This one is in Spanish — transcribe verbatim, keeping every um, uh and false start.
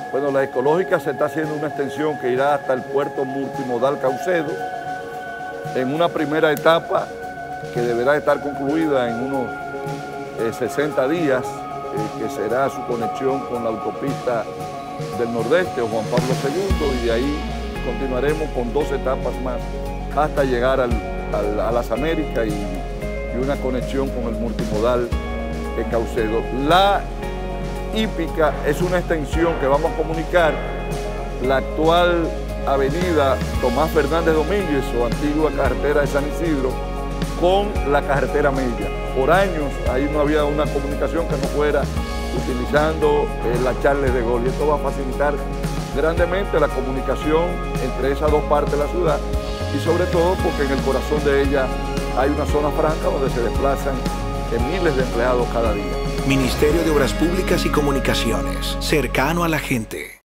Bueno, la ecológica se está haciendo una extensión que irá hasta el puerto multimodal Caucedo, en una primera etapa que deberá estar concluida en unos eh, sesenta días, eh, que será su conexión con la autopista del Nordeste o Juan Pablo segundo, y de ahí continuaremos con dos etapas más hasta llegar al, al, a las Américas y, y una conexión con el multimodal en Caucedo. La hípica es una extensión que vamos a comunicar la actual avenida Tomás Fernández Domínguez o antigua carretera de San Isidro con la carretera Mella. Por años ahí no había una comunicación que no fuera utilizando eh, la Charles de Gaulle, y esto va a facilitar grandemente la comunicación entre esas dos partes de la ciudad, y sobre todo porque en el corazón de ella hay una zona franca donde se desplazan eh, miles de empleados cada día. Ministerio de Obras Públicas y Comunicaciones, cercano a la gente.